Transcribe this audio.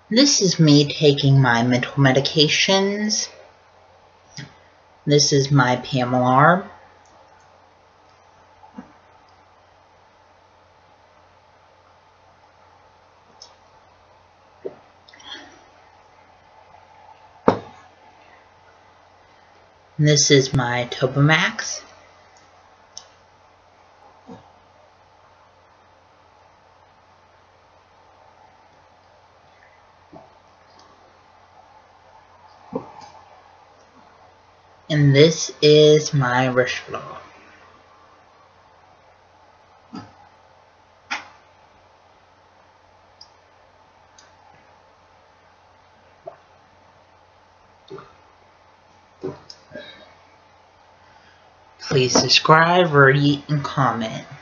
This is me taking my mental medications. This is my Pamelar. This is my Topamax. And this is my Risperdal. Please subscribe, rate, and comment.